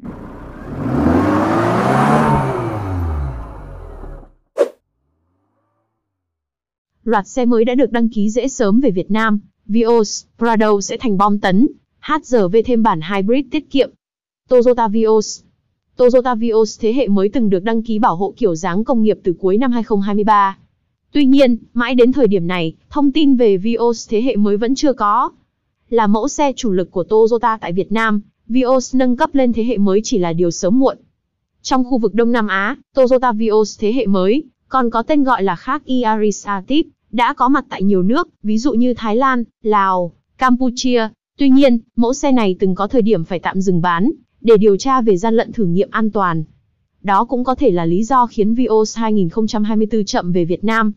Loạt xe mới đã được đăng ký dễ sớm về Việt Nam. Vios, Prado sẽ thành bom tấn. HRV thêm bản hybrid tiết kiệm. Toyota Vios. Toyota Vios thế hệ mới từng được đăng ký bảo hộ kiểu dáng công nghiệp từ cuối năm 2023. Tuy nhiên, mãi đến thời điểm này, thông tin về Vios thế hệ mới vẫn chưa có. Là mẫu xe chủ lực của Toyota tại Việt Nam, Vios nâng cấp lên thế hệ mới chỉ là điều sớm muộn. Trong khu vực Đông Nam Á, Toyota Vios thế hệ mới, còn có tên gọi là khác Yaris Active, đã có mặt tại nhiều nước, ví dụ như Thái Lan, Lào, Campuchia. Tuy nhiên, mẫu xe này từng có thời điểm phải tạm dừng bán, để điều tra về gian lận thử nghiệm an toàn. Đó cũng có thể là lý do khiến Vios 2024 chậm về Việt Nam.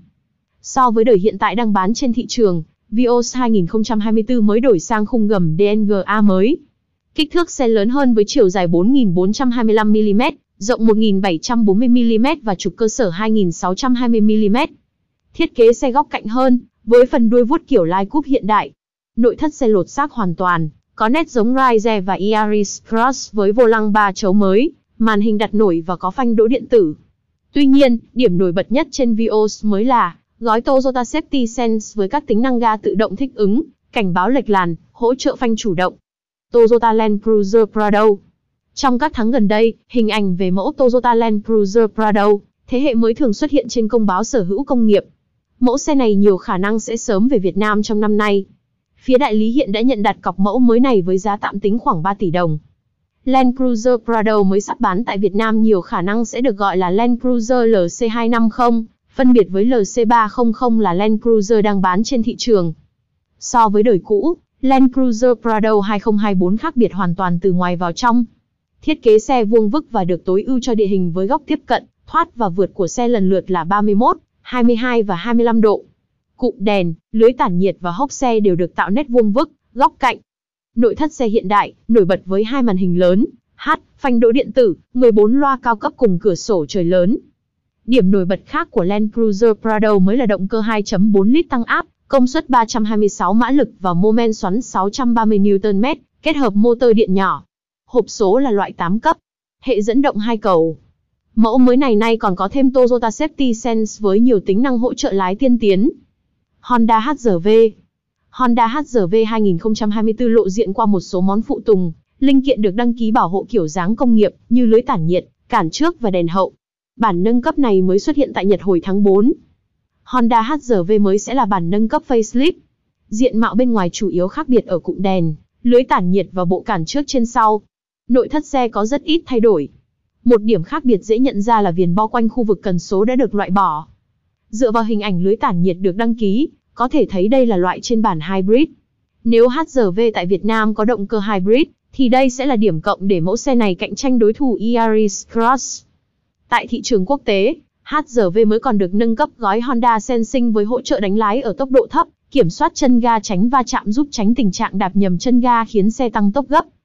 So với đời hiện tại đang bán trên thị trường, Vios 2024 mới đổi sang khung gầm DNGA mới. Kích thước xe lớn hơn với chiều dài 4.425mm, rộng 1.740mm và trục cơ sở 2.620mm. Thiết kế xe góc cạnh hơn, với phần đuôi vuốt kiểu Line Coupe hiện đại. Nội thất xe lột xác hoàn toàn, có nét giống Rise và Yaris Cross với vô lăng 3 chấu mới, màn hình đặt nổi và có phanh đỗ điện tử. Tuy nhiên, điểm nổi bật nhất trên Vios mới là gói Toyota Safety Sense với các tính năng ga tự động thích ứng, cảnh báo lệch làn, hỗ trợ phanh chủ động. Toyota Land Cruiser Prado. Trong các tháng gần đây, hình ảnh về mẫu Toyota Land Cruiser Prado, thế hệ mới thường xuất hiện trên công báo sở hữu công nghiệp. Mẫu xe này nhiều khả năng sẽ sớm về Việt Nam trong năm nay. Phía đại lý hiện đã nhận đặt cọc mẫu mới này với giá tạm tính khoảng 3 tỷ đồng. Land Cruiser Prado mới sắp bán tại Việt Nam nhiều khả năng sẽ được gọi là Land Cruiser LC250, phân biệt với LC300 là Land Cruiser đang bán trên thị trường. So với đời cũ, Land Cruiser Prado 2024 khác biệt hoàn toàn từ ngoài vào trong. Thiết kế xe vuông vức và được tối ưu cho địa hình với góc tiếp cận, thoát và vượt của xe lần lượt là 31, 22 và 25 độ. Cụm đèn, lưới tản nhiệt và hốc xe đều được tạo nét vuông vức, góc cạnh. Nội thất xe hiện đại, nổi bật với hai màn hình lớn, phanh đỗ điện tử, 14 loa cao cấp cùng cửa sổ trời lớn. Điểm nổi bật khác của Land Cruiser Prado mới là động cơ 2.4 lít tăng áp, công suất 326 mã lực và mô men xoắn 630 Nm, kết hợp motor điện nhỏ. Hộp số là loại 8 cấp. Hệ dẫn động 2 cầu. Mẫu mới này nay còn có thêm Toyota Safety Sense với nhiều tính năng hỗ trợ lái tiên tiến. Honda HR-V. Honda HR-V 2024 lộ diện qua một số món phụ tùng, linh kiện được đăng ký bảo hộ kiểu dáng công nghiệp như lưới tản nhiệt, cản trước và đèn hậu. Bản nâng cấp này mới xuất hiện tại Nhật hồi tháng 4. Honda HR-V mới sẽ là bản nâng cấp facelift. Diện mạo bên ngoài chủ yếu khác biệt ở cụm đèn, lưới tản nhiệt và bộ cản trước trên sau. Nội thất xe có rất ít thay đổi. Một điểm khác biệt dễ nhận ra là viền bao quanh khu vực cần số đã được loại bỏ. Dựa vào hình ảnh lưới tản nhiệt được đăng ký, có thể thấy đây là loại trên bản hybrid. Nếu HR-V tại Việt Nam có động cơ hybrid, thì đây sẽ là điểm cộng để mẫu xe này cạnh tranh đối thủ Yaris Cross. Tại thị trường quốc tế, HR-V mới còn được nâng cấp gói Honda Sensing với hỗ trợ đánh lái ở tốc độ thấp, kiểm soát chân ga tránh va chạm giúp tránh tình trạng đạp nhầm chân ga khiến xe tăng tốc gấp.